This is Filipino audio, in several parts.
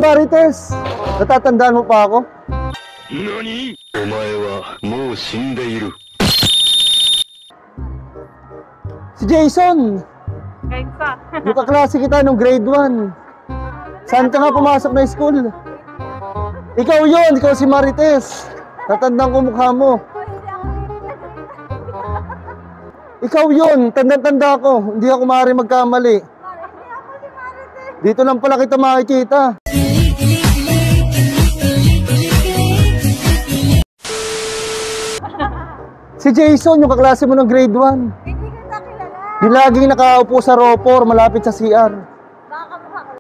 Marites! Natatandaan mo pa ako? Nani? Omae wa mou shindeiru. Si Jason! Kainsa. Yung kaklase kita nung grade 1. Saan ka nga pumasok na school? Ikaw yun! Ikaw si Marites! Natandaan ko mukha mo. Ikaw yun! Tanda-tanda ko. Hindi ako maaari magkamali. Dito lang pala kita makikita. Si Jason, yung kaklase mo ng grade 1. Hindi kita kilala. Yung laging nakaupo sa ropor, malapit sa CR. Baka kamukha ko.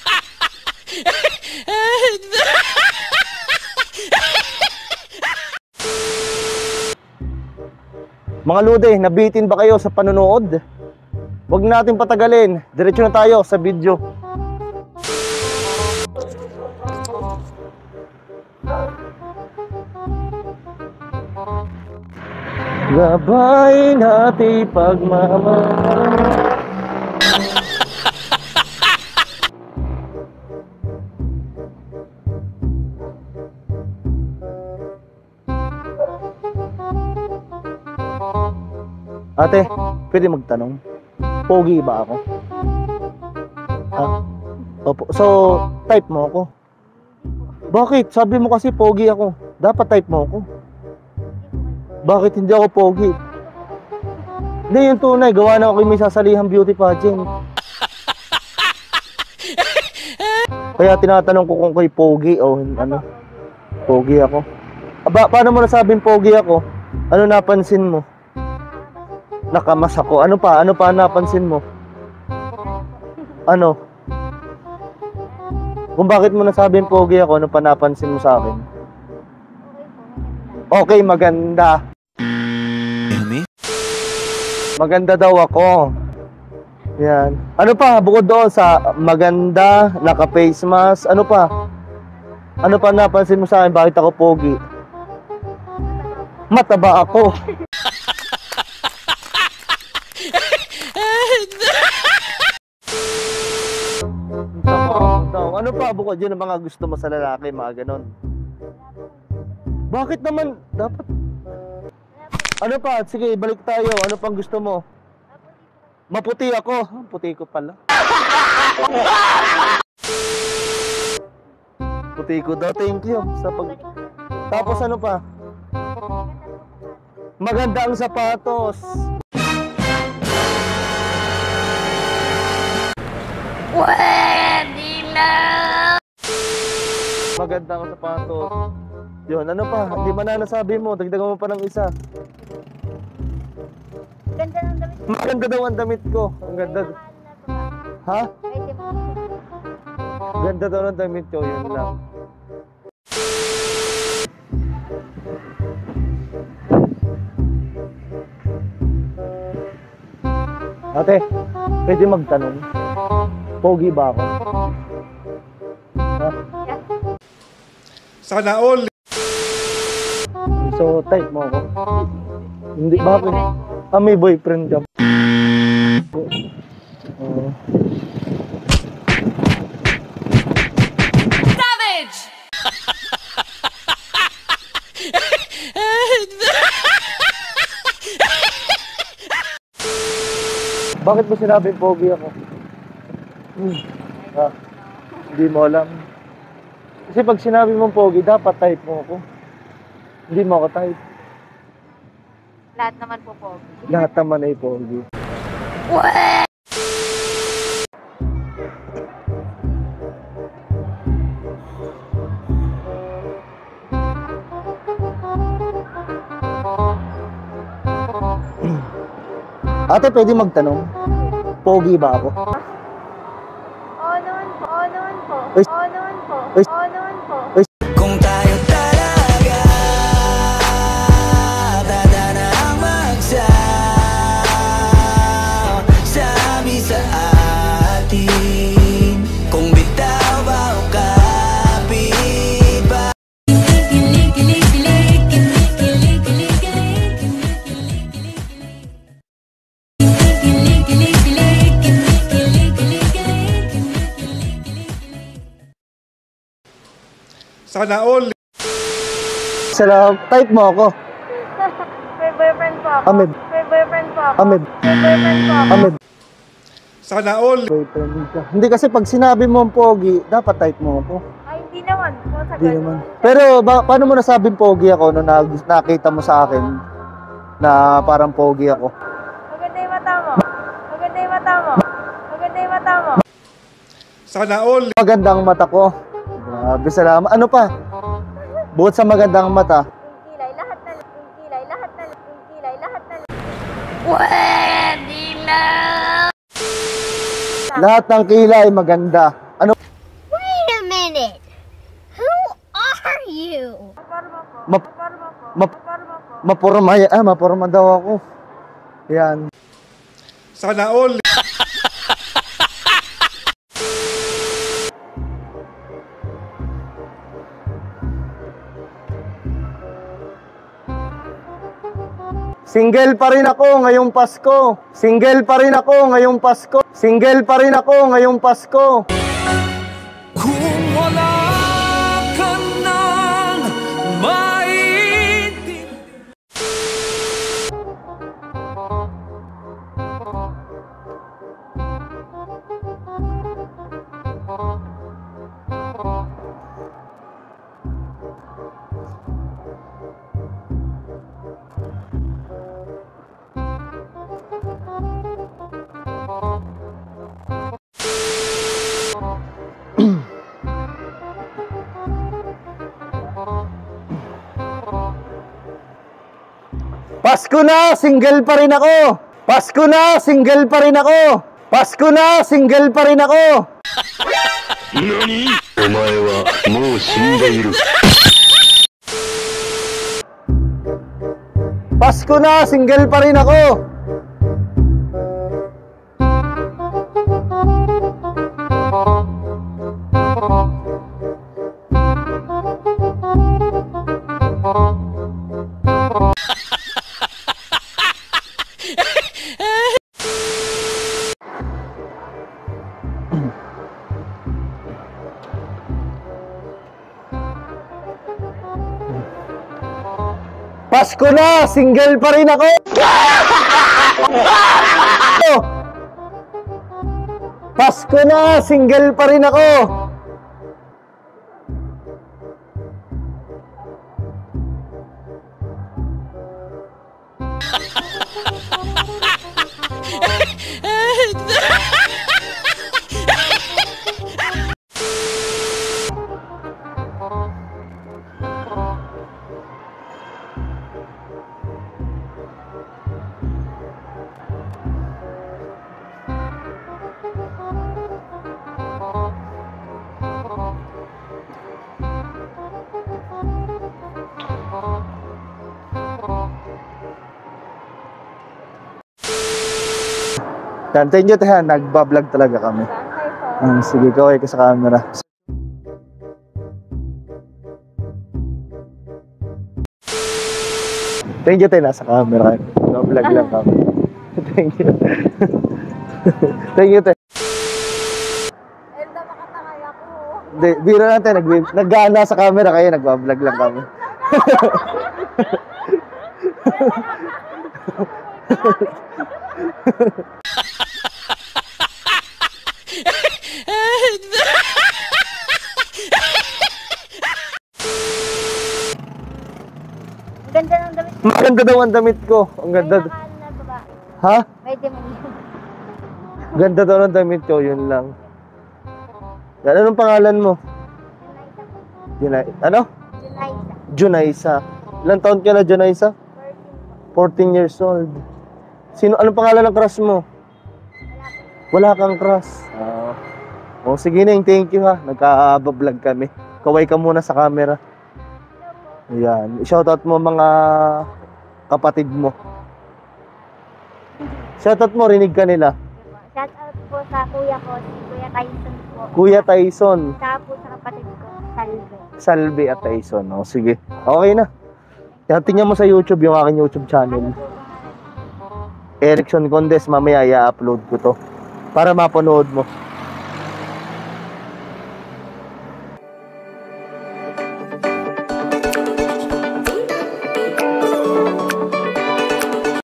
Mga lude, nabitin ba kayo sa panonood? Huwag natin patagalin. Diretso na tayo sa video. Gabay natin pagmamahal. Ate, pwede magtanong? Pogi ba ako? Ha? Opo. So, type mo ako? Bakit? Sabi mo kasi pogi ako. Dapat type mo ako. Bakit hindi ako pogi? Hindi, yung tunay. Gawa na ako may sasalihang beauty pageant. Kaya tinatanong ko kung kay pogi o ano. Pogi ako. Aba, paano mo nasabing pogi ako? Ano napansin mo? Nakamas ako. Ano pa? Ano pa napansin mo? Ano? Kung bakit mo nasabing pogi ako, ano pa napansin mo sa akin? Okay, maganda. Maganda daw ako. Yan. Ano pa? Bukod doon sa maganda, naka-face mask, ano pa? Ano pa napansin mo sa akin? Bakit ako pogi? Mataba ako. Ano pa bukod yun ang mga gusto mo sa lalaki, mga ganon? Bakit naman dapat? Ano pa? Sige, balik tayo. Ano pang gusto mo? Maputi ako. Puti ko pala. Puti ko daw. Thank you sa pag... Tapos ano pa? Maganda ang sapatos. Pwede na. Maganda ang sapatos. Yun, ano pa? Hindi ba na nasabi mo? Dagdagan mo pa ng isa. Ganda ng damit. Maganda daw ang damit ko. Ang ganda. Ha? Pwede mo. Ganda daw ng damit ko. Yun lang. Ate, pwede magtanong? Pogi ba ako? Ha? Sana all. So, type mo ako? Hindi, bakit? May boyfriend ka. Savage! Bakit mo sinabing pogi ako? Ha? Hindi mo alam. Kasi pag sinabi mong pogi, dapat type mo ako. Hindi mo ako type. Lahat naman po po. Lahat naman ay pogi. Ate, pwede magtanong? Pogi ba ako? Oo naman po. Oo naman po. Uy. Oo naman po. Uy. Oo naman po. Kung tayo talaga tadhana ang magsasabi sa atin, kung bitaw ba o kapit ba. Sana all. Salam, type mo ako. May boyfriend po ako. Amib. May boyfriend po ako. Amib. May boyfriend po ako. Amib. Sana all. Boyfriend ka. Hindi kasi pag sinabi mo ang pogi, dapat type mo ako. Ay, hindi naman po. Sa Hindi naman. Pero paano mo nasabing pogi ako nung nakita mo sa akin na parang pogi ako? Maganda yung mata mo. Maganda yung mata mo. Maganda yung mata mo. Sana all. Magandang mata ko. Grabe, salamat. Ano pa? Bukod sa magandang mata, Yung kilay, lahat na. Yung kilay, lahat na. Yung kilay, lahat na. lahat ng kilay maganda. Ano? Wait a minute. Who are you? Maporma po. Map- Maporma po. map- Maporma po. Mapurma, mapurma daw ako. Yan. Sana all. Single pa rin ako ngayong Pasko. Single pa rin ako ngayong Pasko. Single pa rin ako ngayong Pasko. Kung wala ka nang maintindihan. Pasko na, single pa rin ako. Pasko na, single pa rin ako. Pasko na, single pa rin ako. 何お前はもう死んでいる。 Pasko na, single pa rin ako. Pasko na, single pa rin ako. Pasko na, single pa rin ako. Yan, thank you tayo. Nagbablog talaga kami. Saan kayo po? Sige, kaway ka sa camera. Thank you tayo, nasa camera. Nagbablog lang kami. Thank you. Thank you tayo. Elda, makatangay ako. Hindi, biro natin. Nag-gaana sa camera kayo. Nagbablog lang kami. Ang ganda ng damit. Maganda daw ang damit ko. Ang ganda. May nakaano na babae. Ha? May demon. Ganda daw ng damit ko. Yun lang. Yan, anong pangalan mo? Ano? Junaisa. Junaisa. Ilang taon ka na, Junaisa? 14 years old. Anong pangalan ng crush mo? Wala kang crush. Oh, sige na, thank you ha. Nagka-vlog kami. Kaway ka muna sa camera. Ayan. Shoutout mo mga kapatid mo. Shoutout mo, rinig ka nila. Shout out po sa kuya ko, si Kuya Tyson po. Kuya Tyson. Saka po sa kapatid ko, Salve. Salve at Tyson. Oh, sige. Okay na. Tingnan mo sa YouTube yung aking YouTube channel. Erickson Condes. Mamaya i-upload ko to. Para mapanood mo.